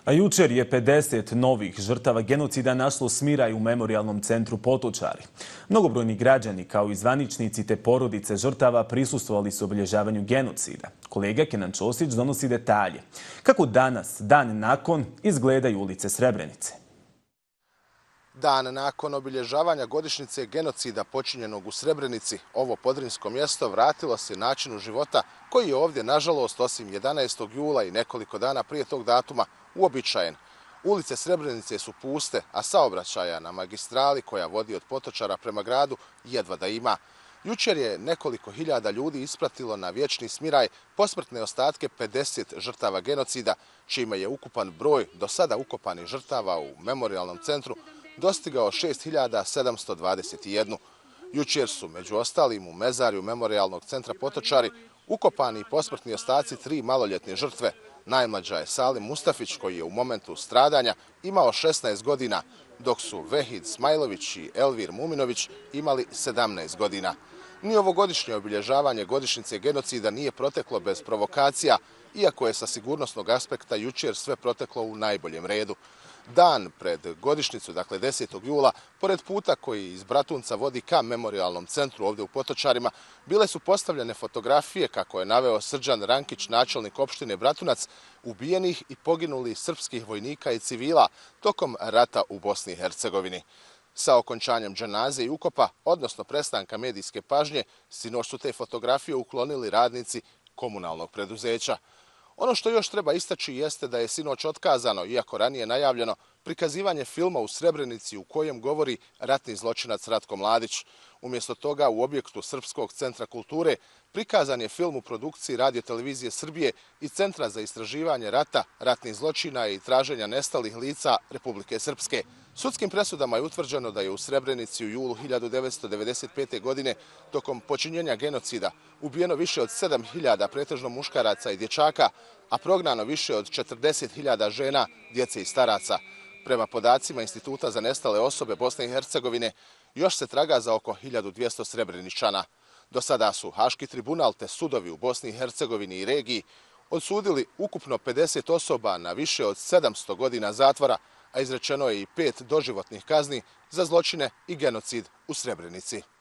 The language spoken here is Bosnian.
A jučer je 50 novih žrtava genocida našlo smiraj u Memorijalnom centru Potočari. Mnogobrojni građani, kao i zvaničnici te porodice žrtava, prisustvovali su obilježavanju genocida. Kolega Kenan Ćosić donosi detalje. Kako danas, dan nakon, izgledaju ulice Srebrenice? Dan nakon obilježavanja godišnjice genocida počinjenog u Srebrenici, ovo podrinjsko mjesto vratilo se načinu života koji je ovdje, nažalost, osim 11. jula i nekoliko dana prije tog datuma, uobičajen. Ulice Srebrenice su puste, a saobraćaja na magistrali koja vodi od Potočara prema gradu jedva da ima. Jučer je nekoliko hiljada ljudi ispratilo na vječni smiraj posmrtne ostatke 50 žrtava genocida, čime je ukupan broj do sada ukopanih žrtava u Memorijalnom centru dostigao 6721. Jučer su, među ostalim, u mezarju Memorijalnog centra Potočari ukopani i posmrtni ostaci 3 maloljetne žrtve. Najmlađa je Salim Mustafić, koji je u momentu stradanja imao 16 godina, dok su Vehid Smajlović i Elvir Muminović imali 17 godina. Ni ovogodišnje obilježavanje godišnjice genocida nije proteklo bez provokacija, iako je sa sigurnosnog aspekta jučer sve proteklo u najboljem redu. Dan pred godišnjicu, dakle 10. jula, pored puta koji iz Bratunca vodi ka Memorijalnom centru ovdje u Potočarima, bile su postavljene fotografije, kako je naveo Srđan Rankić, načelnik opštine Bratunac, ubijenih i poginulih srpskih vojnika i civila tokom rata u Bosni i Hercegovini. Sa okončanjem dženaze i ukopa, odnosno prestanka medijske pažnje, sinoć su te fotografije uklonili radnici komunalnog preduzeća. Ono što još treba istaći jeste da je sinoć otkazano, iako ranije najavljeno, prikazivanje filma u Srebrenici u kojem govori ratni zločinac Ratko Mladić. Umjesto toga u objektu Srpskog centra kulture prikazan je film u produkciji Radio-televizije Srbije i Centra za istraživanje rata, ratnih zločina i traženja nestalih lica Republike Srpske. Sudskim presudama je utvrđeno da je u Srebrenici u julu 1995. godine tokom počinjenja genocida ubijeno više od 7000 pretežno muškaraca i dječaka, a prognano više od 40.000 žena, djece i staraca. Prema podacima Instituta za nestale osobe Bosne i Hercegovine, još se traga za oko 1200 Srebreničana. Do sada su Haški tribunal te sudovi u Bosni i Hercegovini i regiji odsudili ukupno 50 osoba na više od 700 godina zatvora, a izrečeno je i 5 doživotnih kazni za zločine i genocid u Srebrenici.